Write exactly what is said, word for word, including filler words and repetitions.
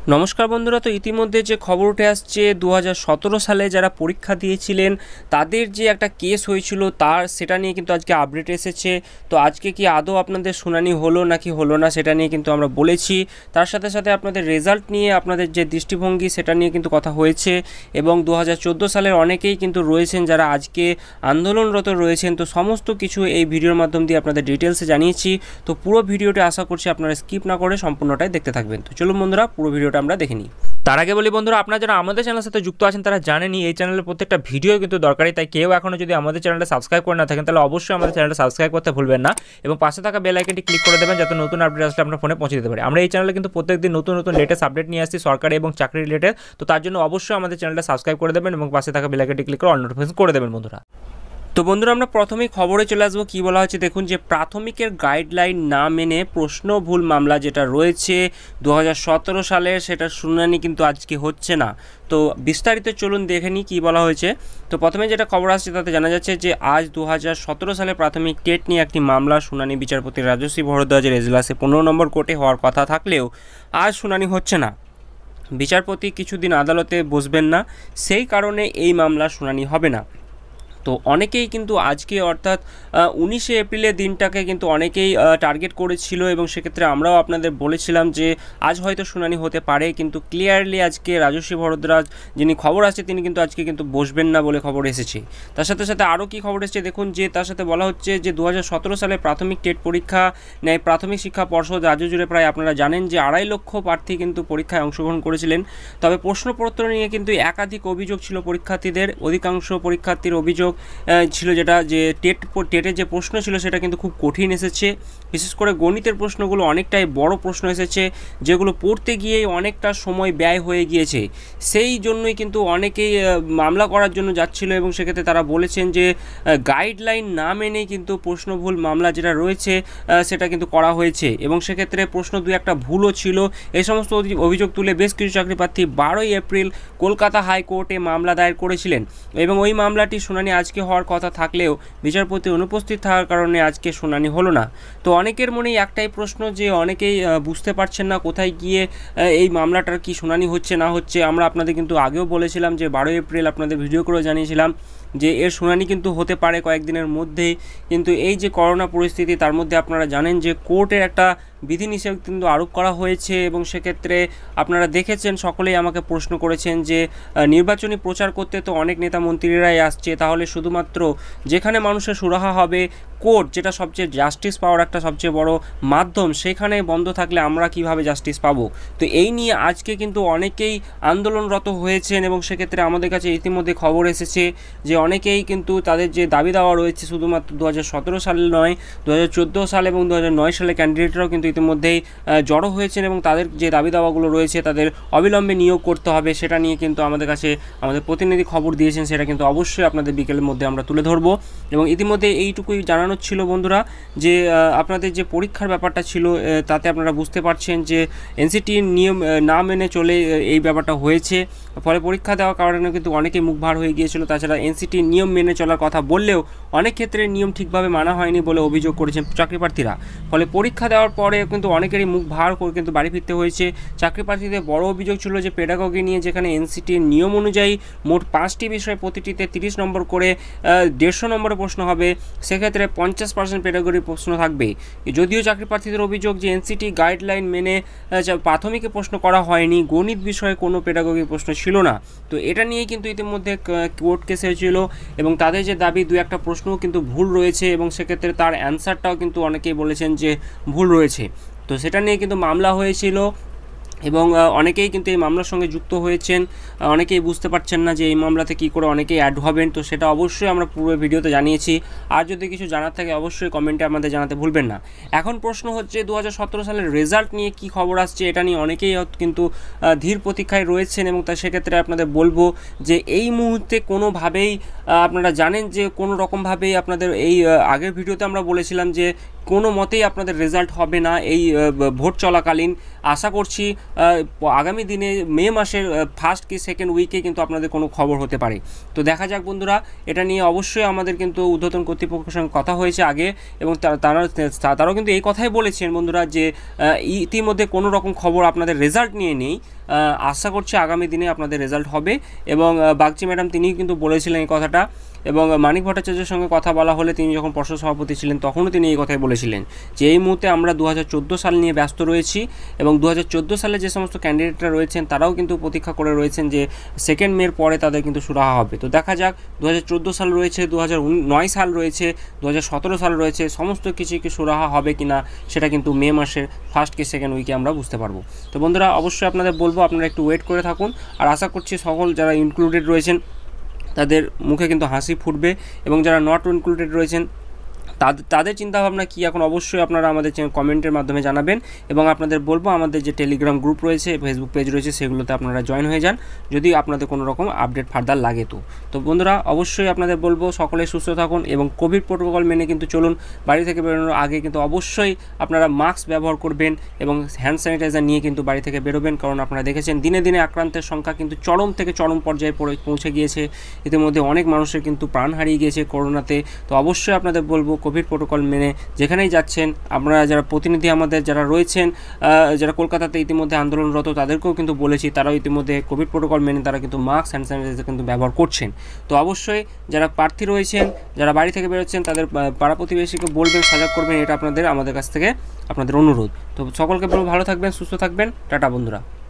নমস্কার বন্ধুরা, তো ইতিমধ্যে যে খবর উঠে আসছে দু হাজার সতেরো সালে যারা পরীক্ষা দিয়েছিলেন তাদের যে একটা কেস হয়েছিল তার সেটা নিয়ে কিন্তু আজকে আপডেট এসেছে। তো আজকে কি আদৌ আপনাদের শুনানি হলো নাকি হলো না সেটা নিয়ে কিন্তু আমরা বলেছি। তার সাথে সাথে আপনাদের রেজাল্ট নিয়ে আপনাদের যে দৃষ্টিভঙ্গি সেটা নিয়ে কিন্তু কথা হয়েছে। এবং দু হাজার চোদ্দো সালের অনেকেই কিন্তু রয়েছেন যারা আজকে আন্দোলনরত রয়েছেন। তো সমস্ত কিছু এই ভিডিওর মাধ্যম দিয়ে আপনাদের ডিটেলসে জানিয়েছি। তো পুরো ভিডিওটা আশা করছি আপনারা স্কিপ না করে সম্পূর্ণটাই দেখতে থাকবেন। তো চলুন বন্ধুরা, পুরো ভিডিওটা আমরা দেখে নিই। তার আগে বলি বন্ধুরা, আপনারা যারা আমাদের চ্যানেলের সাথে যুক্ত আছেন তারা জানেনই এই চ্যানেলের প্রত্যেকটা ভিডিও কিন্তু দরকারি। তাই কেউ এখনও যদি আমাদের চ্যানেলটা সাবস্ক্রাইব করে না থাকেন তাহলে অবশ্যই আমাদের চ্যানেলটা সাবস্ক্রাইব করতে ভুলবেন না এবং পাশে থাকা বেল আইকনটি ক্লিক করে দেবেন যাতে নতুন আপডেট আসলে আপনার ফোনে পৌঁছে দিতে পারে। আমরা এই চ্যানেলে কিন্তু প্রত্যেকদিন নতুন নতুন লেটেস্ট আপডেট নিয়ে আসছি সরকারি এবং চাকরি রিলেটেড। তো তার জন্য অবশ্যই আমাদের চ্যানেলটা সাবস্ক্রাইব করে দেবেন এবং পাশে থাকা বেল আইকনটি ক্লিক করে অল নোটিফিকেশন করে দেবেন বন্ধুরা। তো বন্ধুরা, আমরা প্রথমেই খবরে চলে আসবো। কী বলা হচ্ছে দেখুন, যে প্রাথমিকের গাইডলাইন না মেনে প্রশ্ন ভুল মামলা যেটা রয়েছে দু হাজার সতেরো সালের, সেটার শুনানি কিন্তু আজকে হচ্ছে না। তো বিস্তারিত চলুন দেখে নিই কী বলা হয়েছে। তো প্রথমে যেটা খবর আসছে তাতে জানা যাচ্ছে যে আজ দু হাজার সতেরো সালে প্রাথমিক টেট নিয়ে একটি মামলা শুনানি বিচারপতি রাজশ্রী ভরদ্বাজের এজলাসে পনেরো নম্বর কোর্টে হওয়ার কথা থাকলেও আজ শুনানি হচ্ছে না। বিচারপতি কিছুদিন আদালতে বসবেন না, সেই কারণে এই মামলা শুনানি হবে না। তো অনেকেই কিন্তু আজকে অর্থাৎ উনিশে এপ্রিলের দিনটাকে কিন্তু অনেকেই টার্গেট করেছিল এবং সেক্ষেত্রে আমরাও আপনাদের বলেছিলাম যে আজ হয়তো শুনানি হতে পারে, কিন্তু ক্লিয়ারলি আজকে রাজশ্রী ভরদ্বাজ যিনি খবর আসছে তিনি কিন্তু আজকে কিন্তু বসবেন না বলে খবর এসেছে। তার সাথে সাথে আরও কী খবর এসেছে দেখুন, যে তার সাথে বলা হচ্ছে যে দু হাজার সতেরো সালে প্রাথমিক টেট পরীক্ষা নেয় প্রাথমিক শিক্ষা পর্ষদ রাজ্য জুড়ে প্রায় আপনারা জানেন যে আড়াই লক্ষ প্রার্থী কিন্তু পরীক্ষায় অংশগ্রহণ করেছিলেন। তবে প্রশ্নপত্র নিয়ে কিন্তু একাধিক অভিযোগ ছিল পরীক্ষার্থীদের। অধিকাংশ পরীক্ষার্থীর অভিযোগ ছিল যেটা যে টেট টেটের যে প্রশ্ন ছিল সেটা কিন্তু খুব কঠিন এসেছে। বিশেষ করে গণিতের প্রশ্নগুলো অনেকটাই বড় প্রশ্ন এসেছে, যেগুলো পড়তে গিয়েই অনেকটা সময় ব্যয় হয়ে গিয়েছে। সেই জন্যই কিন্তু অনেকেই মামলা করার জন্য যাচ্ছিল এবং সেক্ষেত্রে তারা বলেছেন যে গাইডলাইন না মেনেই কিন্তু প্রশ্নভুল মামলা যেটা রয়েছে সেটা কিন্তু করা হয়েছে এবং সেক্ষেত্রে প্রশ্ন দু একটা ভুলও ছিল। এই সমস্ত অভিযোগ তুলে বেশ কিছু চাকরি প্রার্থী বারোই এপ্রিল কলকাতা হাইকোর্টে মামলা দায়ের করেছিলেন এবং ওই মামলাটি শুনানি আজকে হওয়ার কথা থাকলেও বিচারপতি অনুপস্থিত থাকার কারণে আজকে শুনানি হলো না। তো অনেকের মনেই একটাই প্রশ্ন যে অনেকেই বুঝতে পারছেন না কোথায় গিয়ে এই মামলাটার কি শুনানি হচ্ছে না হচ্ছে। আমরা আপনাদের কিন্তু আগেও বলেছিলাম যে বারোই এপ্রিল আপনাদের ভিডিও করে জানিয়েছিলাম যে এর শুনানি কিন্তু হতে পারে কয়েকদিনের মধ্যেই, কিন্তু এই যে করোনা পরিস্থিতি তার মধ্যে আপনারা জানেন যে কোর্টের একটা বিধিনিষেধ কিন্তু আরোপ করা হয়েছে এবং সেক্ষেত্রে আপনারা দেখেছেন, সকলেই আমাকে প্রশ্ন করেছেন যে নির্বাচনী প্রচার করতে তো অনেক নেতা মন্ত্রীরাই আসছে, তাহলে শুধুমাত্র যেখানে মানুষের সুরাহা হবে কোর্ট, যেটা সবচেয়ে জাস্টিস পাওয়ার একটা সবচেয়ে বড় মাধ্যম, সেখানে বন্ধ থাকলে আমরা কিভাবে জাস্টিস পাবো। তো এই নিয়ে আজকে কিন্তু অনেকেই আন্দোলনরত হয়েছেন এবং সেক্ষেত্রে আমাদের কাছে ইতিমধ্যে খবর এসেছে যে অনেকেই কিন্তু তাদের যে দাবি দাওয়া রয়েছে শুধুমাত্র দু হাজার সতেরো সালে নয়, দু হাজার চোদ্দো সাল এবং দু হাজার নয় সালে ক্যান্ডিডেটরাও কিন্তু ইতিমধ্যেই জড়ো হয়েছেন এবং তাদের যে দাবি দাওয়াগুলো রয়েছে তাদের অবিলম্বে নিয়োগ করতে হবে, সেটা নিয়ে কিন্তু আমাদের কাছে আমাদের প্রতিনিধি খবর দিয়েছেন। সেটা কিন্তু অবশ্যই আপনাদের বিকেলের মধ্যে আমরা তুলে ধরবো এবং ইতিমধ্যে এইটুকুই জানানো ছিল বন্ধুরা যে আপনাদের যে পরীক্ষার ব্যাপারটা ছিল তাতে আপনারা বুঝতে পারছেন যে এনসিটির নিয়ম না মেনে চলে এই ব্যাপারটা হয়েছে, ফলে পরীক্ষা দেওয়ার কারণে কিন্তু অনেকেই মুখ ভার হয়ে গিয়েছিল। তাছাড়া এনসিটির নিয়ম মেনে চলার কথা বললেও অনেক ক্ষেত্রে নিয়ম ঠিকভাবে মানা হয়নি বলে অভিযোগ করেছেন চাকরি প্রার্থীরা। ফলে পরীক্ষা দেওয়ার পরে কিন্তু অনেকেরই মুখ ভার করে কিন্তু বাড়ি ফিরতে হয়েছে। চাকরি প্রার্থীদের বড় অভিযোগ ছিল যে পেডাগজি নিয়ে, যেখানে এনসিটির নিয়ম অনুযায়ী মোট পাঁচটি বিষয় প্রতিটিতে তিরিশ নম্বর করে দেড়শো নম্বরে প্রশ্ন হবে, সেক্ষেত্রে পঞ্চাশ পার্সেন্ট পেডাগজির প্রশ্ন থাকবে। যদিও চাকরি প্রার্থীদের অভিযোগ যে এনসিটি গাইডলাইন মেনে প্রাথমিকে প্রশ্ন করা হয়নি, গণিত বিষয়ে কোনো পেডাগজি প্রশ্ন ছিল না। তো এটা নিয়েই কিন্তু ইতিমধ্যে কোর্ট কেস হয়েছিল এবং তাদের যে দাবি দু একটা প্রশ্নও কিন্তু ভুল রয়েছে এবং সেক্ষেত্রে তার অ্যান্সারটাও কিন্তু অনেকেই বলেছেন যে ভুল রয়েছে। তো সেটা নিয়ে কিন্তু মামলা হয়েছিল এবং অনেকেই কিন্তু এই মামলার সঙ্গে যুক্ত হয়েছেন। অনেকেই বুঝতে পারছেন না যে এই মামলাতে কী করে অনেকেই অ্যাড হবেন, তো সেটা অবশ্যই আমরা পুরো ভিডিওতে জানিয়েছি। আর যদি কিছু জানার থাকে অবশ্যই কমেন্টে আমাদের জানাতে ভুলবেন না। এখন প্রশ্ন হচ্ছে দু হাজার সতেরো সালের রেজাল্ট নিয়ে কি খবর আসছে, এটা নিয়ে অনেকেই কিন্তু ধীর প্রতীক্ষায় রয়েছেন এবং তা সেক্ষেত্রে আপনাদের বলবো যে এই মুহূর্তে কোনোভাবেই আপনারা জানেন যে কোনো রকমভাবেই আপনাদের এই আগের ভিডিওতে আমরা বলেছিলাম যে কোনো মতেই আপনাদের রেজাল্ট হবে না এই ভোট চলাকালীন। আশা করছি আগামী দিনে মে মাসের ফার্স্ট কি সেকেন্ড উইকে কিন্তু আপনাদের কোনো খবর হতে পারে। তো দেখা যাক বন্ধুরা, এটা নিয়ে অবশ্যই আমাদের কিন্তু ঊর্ধ্বতন কর্তৃপক্ষের সঙ্গে কথা হয়েছে আগে, এবং তারা তারাও কিন্তু এই কথাই বলেছেন বন্ধুরা যে ইতিমধ্যে কোনো রকম খবর আপনাদের রেজাল্ট নিয়ে নেই। আশা করছি আগামী দিনে আপনাদের রেজাল্ট হবে, এবং বাগচি ম্যাডাম তিনিও কিন্তু বলেছিলেন এই কথাটা। এবং মানিক ভট্টাচার্যের সঙ্গে কথা বলা হলে তিনি যখন পর্ষদ সভাপতি ছিলেন তখনও তিনি এই কথাই বলেছিলেন যে এই মুহূর্তে আমরা দু হাজার চোদ্দো সাল নিয়ে ব্যস্ত রয়েছি, এবং দু হাজার চোদ্দো সালে যে সমস্ত ক্যান্ডিডেটরা রয়েছেন তারাও কিন্তু প্রতীক্ষা করে রয়েছেন যে সেকেন্ড মের পরে তাদের কিন্তু সুরাহা হবে। তো দেখা যাক, দু হাজার চোদ্দো সাল রয়েছে, দু হাজার নয় সাল রয়েছে, দু হাজার সতেরো সাল রয়েছে, সমস্ত কিছু কি সুরাহা হবে কি না সেটা কিন্তু মে মাসের ফার্স্ট কি সেকেন্ড উইকে আমরা বুঝতে পারবো। তো বন্ধুরা, অবশ্যই আপনাদের বলবো আপনারা একটু ওয়েট করে থাকুন, আর আশা করছি সকল যারা ইনক্লুডেড রয়েছেন তাদের মুখে কিন্তু হাসি ফুটবে, এবং যারা নট ইনক্লুডেড রয়েছেন তাদের তাদের চিন্তাভাবনা কী এখন অবশ্যই আপনারা আমাদের কমেন্টের মাধ্যমে জানাবেন। এবং আপনাদের বলবো আমাদের যে টেলিগ্রাম গ্রুপ রয়েছে, ফেসবুক পেজ রয়েছে, সেগুলোতে আপনারা জয়েন হয়ে যান যদি আপনাদের কোনো রকম আপডেট ফার্দার লাগে। তো তো বন্ধুরা, অবশ্যই আপনাদের বলবো সকলে সুস্থ থাকুন এবং কোভিড প্রোটোকল মেনে কিন্তু চলুন। বাড়ি থেকে বেরোনোর আগে কিন্তু অবশ্যই আপনারা মাস্ক ব্যবহার করবেন এবং হ্যান্ড স্যানিটাইজার নিয়ে কিন্তু বাড়ি থেকে বেরোবেন, কারণ আপনারা দেখেছেন দিনে দিনে আক্রান্তের সংখ্যা কিন্তু চরম থেকে চরম পর্যায়ে পৌঁছে গিয়েছে। ইতিমধ্যে অনেক মানুষের কিন্তু প্রাণ হারিয়ে গিয়েছে করোনাতে। তো অবশ্যই আপনাদের বলবো কোভিড প্রোটোকল মেনে যেখানেই যাচ্ছেন, আপনারা যারা প্রতিনিধি আমাদের যারা রয়েছেন, যারা কলকাতাতে ইতিমধ্যে আন্দোলনরত, তাদেরকেও কিন্তু বলেছি তারাও ইতিমধ্যে কোভিড প্রোটোকল মেনে তারা কিন্তু মাস্ক হ্যান্ড স্যানিটাইজার কিন্তু ব্যবহার করছেন। তো অবশ্যই যারা প্রার্থী রয়েছেন, যারা বাড়ি থেকে বেরোচ্ছেন, তাদের পাড়া প্রতিবেশীকে বলবেন, সজাগ করবেন, এটা আপনাদের আমাদের কাছ থেকে আপনাদের অনুরোধ। তো সকলকে বলবো ভালো থাকবেন, সুস্থ থাকবেন, টাটা বন্ধুরা।